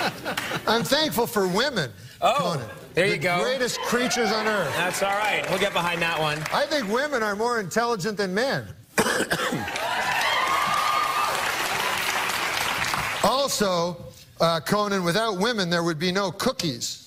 I'm thankful for women. Oh, Conan. there you go. The greatest creatures on earth. That's all right. We'll get behind that one. I think women are more intelligent than men. Also, Conan, without women, there would be no cookies.